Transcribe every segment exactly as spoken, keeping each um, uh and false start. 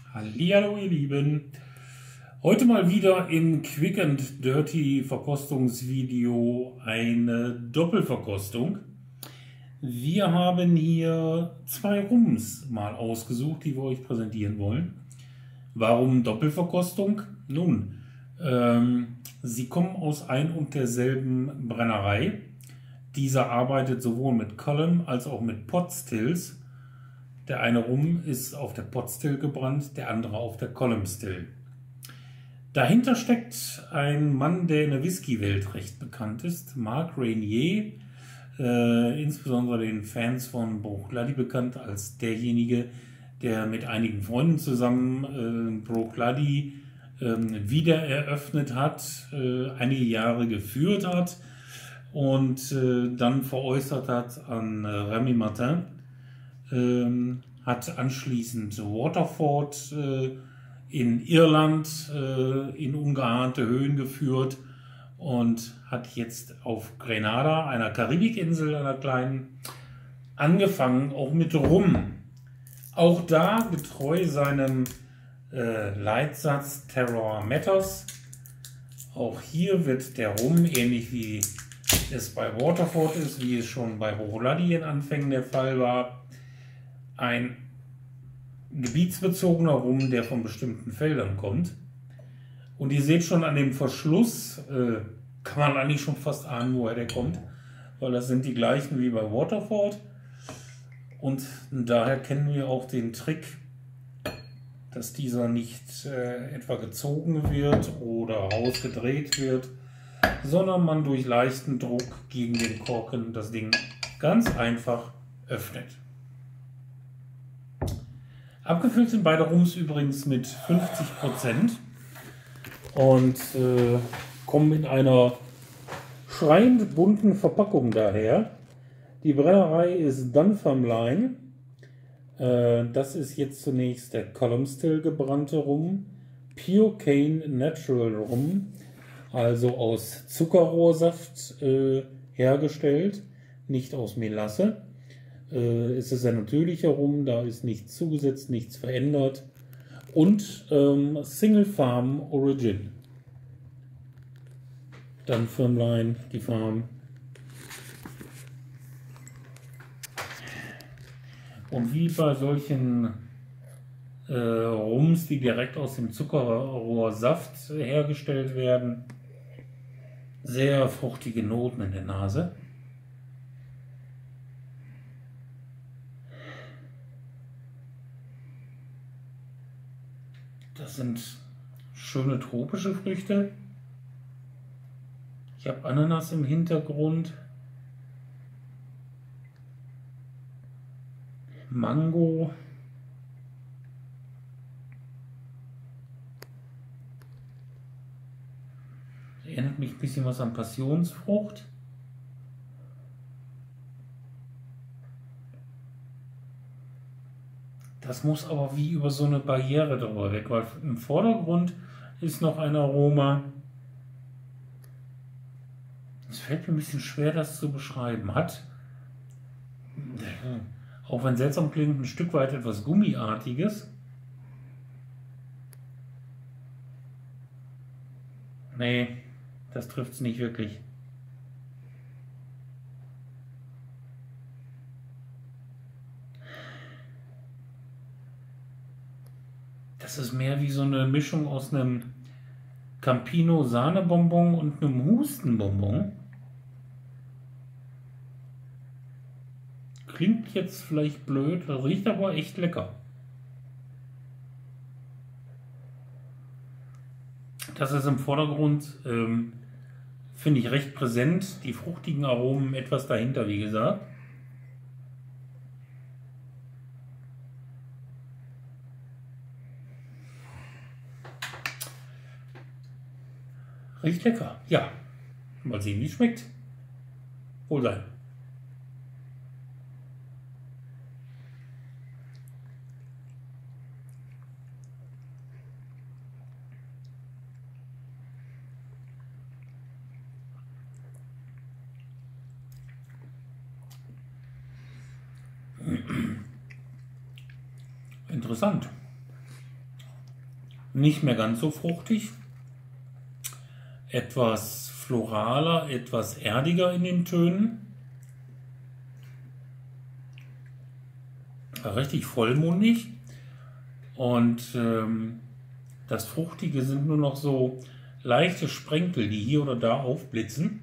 Hallihallo ihr Lieben, heute mal wieder im Quick and Dirty Verkostungsvideo eine Doppelverkostung. Wir haben hier zwei Rums mal ausgesucht, die wir euch präsentieren wollen. Warum Doppelverkostung? Nun, ähm, sie kommen aus ein und derselben Brennerei. Dieser arbeitet sowohl mit Column als auch mit Pot Stills. Der eine Rum ist auf der Pot Still gebrannt, der andere auf der Column Still. Dahinter steckt ein Mann, der in der Whisky-Welt recht bekannt ist, Mark Reinier, äh, insbesondere den Fans von Bruichladdich bekannt als derjenige, der mit einigen Freunden zusammen äh, Bruichladdich äh, wieder eröffnet hat, äh, einige Jahre geführt hat und äh, dann veräußert hat an äh, Remy Martin. Ähm, hat anschließend Waterford äh, in Irland äh, in ungeahnte Höhen geführt und hat jetzt auf Grenada, einer Karibikinsel, einer kleinen, angefangen, auch mit Rum. Auch da getreu seinem äh, Leitsatz Terror Matters. Auch hier wird der Rum, ähnlich wie es bei Waterford ist, wie es schon bei Bruichladdich in Anfängen der Fall war, ein gebietsbezogener Rum, der von bestimmten Feldern kommt. Und ihr seht schon an dem Verschluss, äh, kann man eigentlich schon fast ahnen, woher der kommt, weil das sind die gleichen wie bei Waterford. Und daher kennen wir auch den Trick, dass dieser nicht äh, etwa gezogen wird oder rausgedreht wird, sondern man durch leichten Druck gegen den Korken das Ding ganz einfach öffnet. Abgefüllt sind beide Rums übrigens mit fünfzig Prozent und äh, kommen in einer schreiend bunten Verpackung daher. Die Brennerei ist Dunfermline. Äh, das ist jetzt zunächst der Column Still gebrannte Rum. Pure Cane Natural Rum, also aus Zuckerrohrsaft äh, hergestellt, nicht aus Melasse. Äh, es ist ein natürlicher Rum, da ist nichts zugesetzt, nichts verändert. Und ähm, Single Farm Origin. Dunfermline, die Farm. Und wie bei solchen äh, Rums, die direkt aus dem Zuckerrohrsaft hergestellt werden, sehr fruchtige Noten in der Nase. Das sind schöne tropische Früchte. Ich habe Ananas im Hintergrund. Mango. Erinnert mich ein bisschen was an Passionsfrucht. Das muss aber wie über so eine Barriere drüber weg, weil im Vordergrund ist noch ein Aroma. Es fällt mir ein bisschen schwer, das zu beschreiben. Hat, auch wenn seltsam klingt, ein Stück weit etwas Gummiartiges. Nee, das trifft es nicht wirklich. Das ist mehr wie so eine Mischung aus einem Campino Sahnebonbon und einem Hustenbonbon. Klingt jetzt vielleicht blöd, riecht aber echt lecker. Das ist im Vordergrund, ähm, finde ich, recht präsent. Die fruchtigen Aromen etwas dahinter, wie gesagt. Riecht lecker. Ja, mal sehen, wie es schmeckt. Wohl sein. Interessant. Nicht mehr ganz so fruchtig. Etwas floraler, etwas erdiger in den Tönen. Richtig vollmundig. Und ähm, das Fruchtige sind nur noch so leichte Sprenkel, die hier oder da aufblitzen.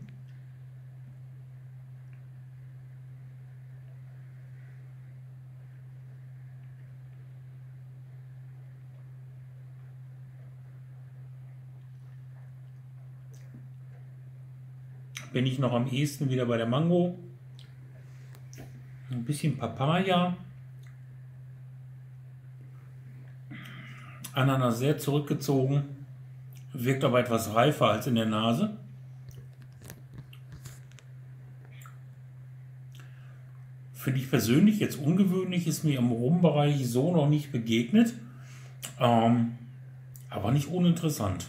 Bin ich noch am ehesten wieder bei der Mango. Ein bisschen Papaya. Ananas sehr zurückgezogen. Wirkt aber etwas reifer als in der Nase. Finde ich persönlich jetzt ungewöhnlich, ist mir im Rumbereich so noch nicht begegnet. Ähm, aber nicht uninteressant.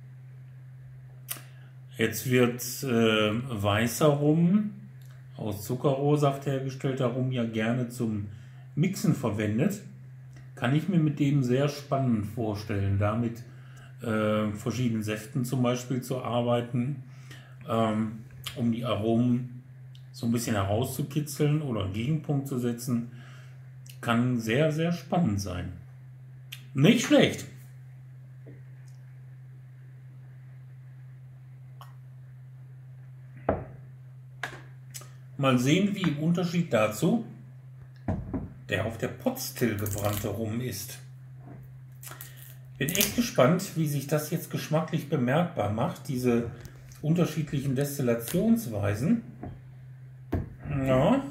Jetzt wird äh, weißer Rum, aus Zuckerrohrsaft hergestellter Rum, ja gerne zum Mixen verwendet. Kann ich mir mit dem sehr spannend vorstellen, damit äh, verschiedenen Säften zum Beispiel zu arbeiten, ähm, um die Aromen so ein bisschen herauszukitzeln oder einen Gegenpunkt zu setzen. Kann sehr, sehr spannend sein. Nicht schlecht. Mal sehen, wie im Unterschied dazu der auf der Potstill gebrannte Rum ist. Bin echt gespannt, wie sich das jetzt geschmacklich bemerkbar macht, diese unterschiedlichen Destillationsweisen. Ja.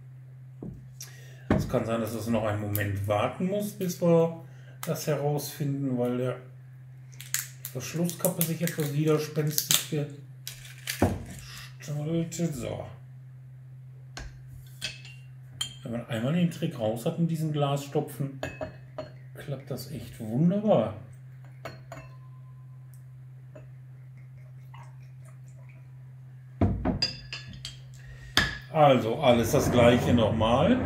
Es kann sein, dass es noch einen Moment warten muss, bis wir das herausfinden, weil der Verschlusskappe sich etwas widerspenstig gestaltet. So. Wenn man einmal den Trick raus hat in diesem Glasstopfen, klappt das echt wunderbar. Also alles das gleiche nochmal.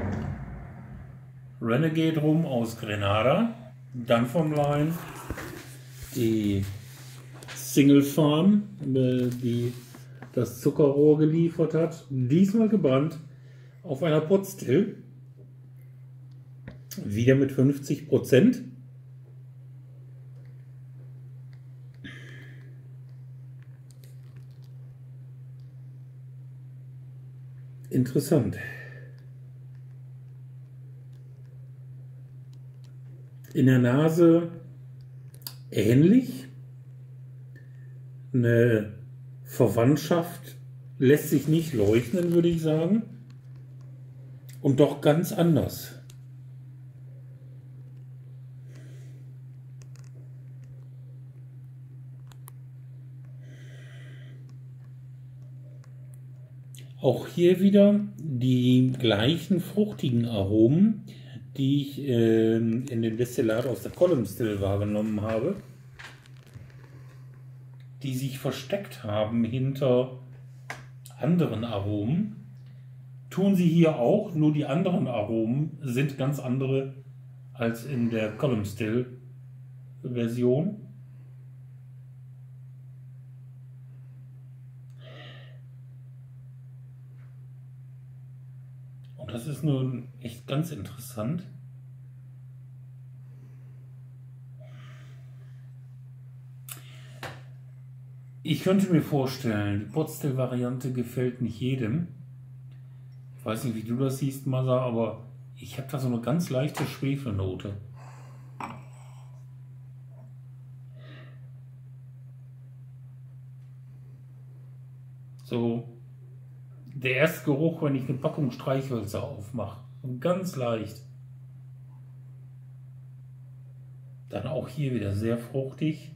Renegade Rum aus Grenada. Dann vom Line die Single Farm, die das Zuckerrohr geliefert hat. Diesmal gebrannt auf einer Potstill. Wieder mit fünfzig Prozent. Interessant. In der Nase ähnlich. Eine Verwandtschaft lässt sich nicht leugnen, würde ich sagen. Und doch ganz anders. Auch hier wieder die gleichen fruchtigen Aromen, die ich äh, in dem Destillat aus der Column Still wahrgenommen habe, die sich versteckt haben hinter anderen Aromen. Tun sie hier auch, nur die anderen Aromen sind ganz andere als in der Column Still Version. Und das ist nun echt ganz interessant. Ich könnte mir vorstellen, die Potstill-Variante gefällt nicht jedem. Ich weiß nicht, wie du das siehst, Masa, aber ich habe da so eine ganz leichte Schwefelnote. So der erste Geruch, wenn ich eine Packung Streichhölzer aufmache. Und ganz leicht. Dann auch hier wieder sehr fruchtig.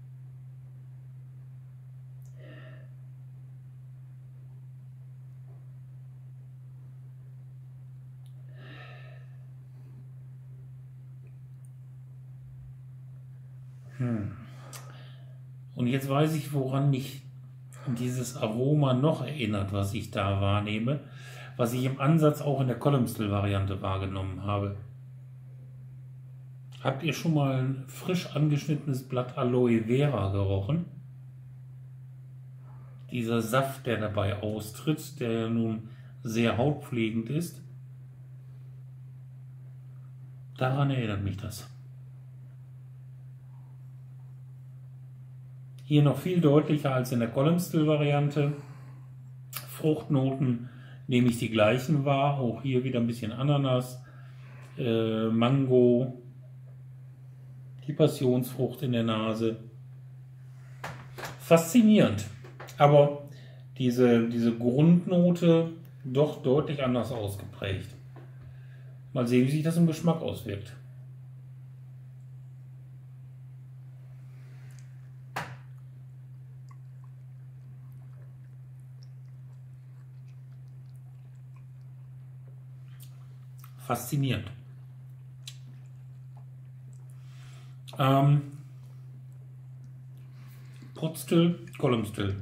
Hm. Und jetzt weiß ich, woran mich dieses Aroma noch erinnert, was ich da wahrnehme, was ich im Ansatz auch in der Column Still Variante wahrgenommen habe. Habt ihr schon mal ein frisch angeschnittenes Blatt Aloe Vera gerochen? Dieser Saft, der dabei austritt, der ja nun sehr hautpflegend ist, daran erinnert mich das. Hier noch viel deutlicher als in der Column Still Variante. Fruchtnoten nehme ich die gleichen wahr, auch hier wieder ein bisschen Ananas, äh, Mango, die Passionsfrucht in der Nase. Faszinierend, aber diese, diese Grundnote doch deutlich anders ausgeprägt. Mal sehen, wie sich das im Geschmack auswirkt. Faszinierend. Ähm, Pot Still, Column Still.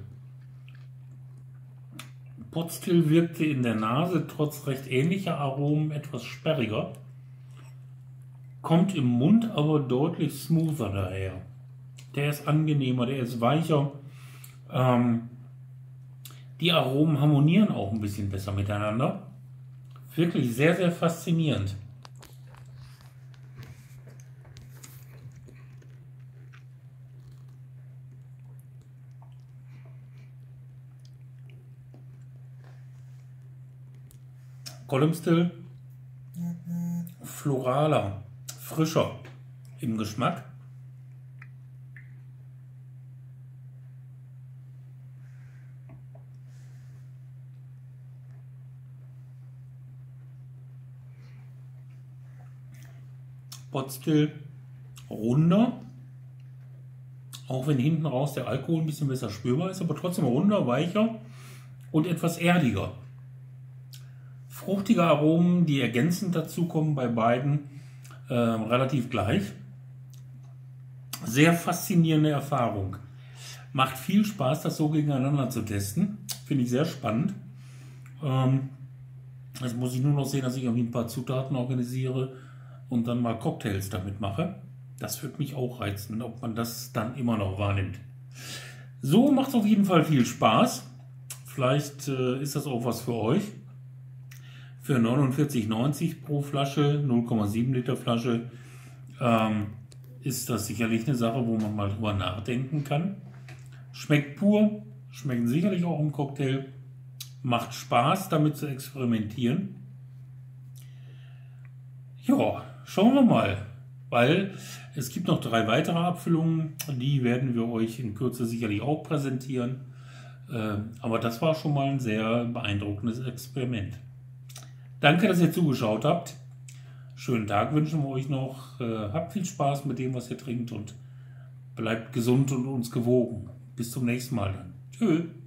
Pot Still wirkte in der Nase trotz recht ähnlicher Aromen etwas sperriger, kommt im Mund aber deutlich smoother daher. Der ist angenehmer, der ist weicher. Ähm, die Aromen harmonieren auch ein bisschen besser miteinander. Wirklich sehr, sehr faszinierend. Column Still, floraler, frischer im Geschmack. Pot Still runder, auch wenn hinten raus der Alkohol ein bisschen besser spürbar ist, aber trotzdem runder, weicher und etwas erdiger. Fruchtige Aromen, die ergänzend dazu kommen bei beiden, äh, relativ gleich. Sehr faszinierende Erfahrung. Macht viel Spaß, das so gegeneinander zu testen. Finde ich sehr spannend. Ähm, jetzt muss ich nur noch sehen, dass ich irgendwie ein paar Zutaten organisiere und dann mal Cocktails damit mache. Das würde mich auch reizen, ob man das dann immer noch wahrnimmt. So macht es auf jeden Fall viel Spaß. Vielleicht äh, ist das auch was für euch. Für neunundvierzig neunzig pro Flasche, null Komma sieben Liter Flasche, ähm, ist das sicherlich eine Sache, wo man mal drüber nachdenken kann. Schmeckt pur, schmeckt sicherlich auch im Cocktail. Macht Spaß, damit zu experimentieren. Ja, schauen wir mal, weil es gibt noch drei weitere Abfüllungen, die werden wir euch in Kürze sicherlich auch präsentieren. Äh, aber das war schon mal ein sehr beeindruckendes Experiment. Danke, dass ihr zugeschaut habt. Schönen Tag wünschen wir euch noch. Äh, habt viel Spaß mit dem, was ihr trinkt und bleibt gesund und uns gewogen. Bis zum nächsten Mal dann. Tschüss.